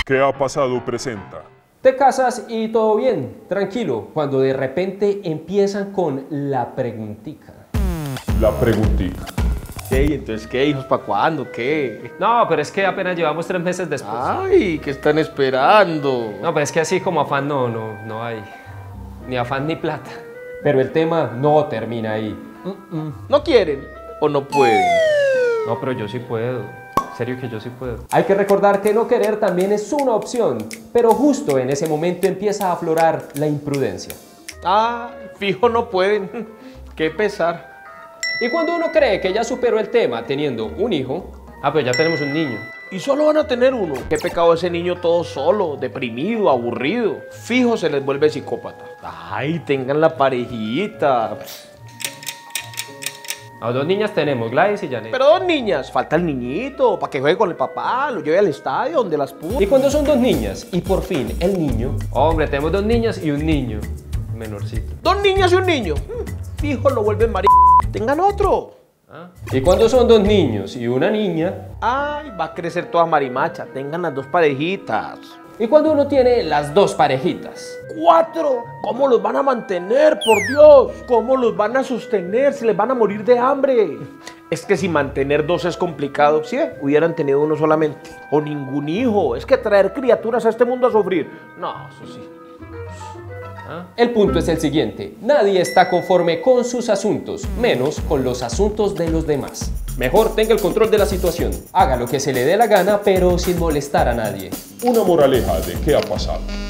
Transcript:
¿Qué ha pasado? Presenta. Te casas y todo bien, tranquilo, cuando de repente empiezan con la preguntica. La preguntita. ¿Qué? ¿Y entonces qué, hijos? ¿Para cuándo? ¿Qué? No, pero es que apenas llevamos 3 meses después. Ay, ¿qué están esperando? No, pero es que así como afán no hay. Ni afán ni plata. Pero el tema no termina ahí. ¿No quieren o no pueden? No, pero yo sí puedo. En serio que yo sí puedo. Hay que recordar que no querer también es una opción, pero justo en ese momento empieza a aflorar la imprudencia. Ah, fijo no pueden. Qué pesar. Y cuando uno cree que ya superó el tema teniendo un hijo, pues ya tenemos un niño. Y solo van a tener uno. Qué pecado ese niño todo solo, deprimido, aburrido. Fijo se les vuelve psicópata. Ay, tengan la parejita. A 2 niñas tenemos, Gladys y Janet. Pero 2 niñas, falta el niñito, para que juegue con el papá, lo lleve al estadio, donde las putas. Y cuando son 2 niñas y por fin el niño, hombre, tenemos 2 niñas y un niño menorcito. 2 niñas y un niño. Fijo lo vuelven tengan otro. Y cuando son 2 niños y una niña, Ay, va a crecer toda marimacha, tengan las 2 parejitas. y cuando uno tiene las 2 parejitas, 4, ¿cómo los van a mantener, por Dios? ¿Cómo los van a sostener? Se les van a morir de hambre. Es que si mantener 2 es complicado, ¿sí? Hubieran tenido uno solamente. O ningún hijo. Es que traer criaturas a este mundo a sufrir. No, eso sí. el punto es el siguiente: nadie está conforme con sus asuntos, menos con los asuntos de los demás. Mejor tenga el control de la situación, haga lo que se le dé la gana, pero sin molestar a nadie. Una moraleja de qué ha pasado.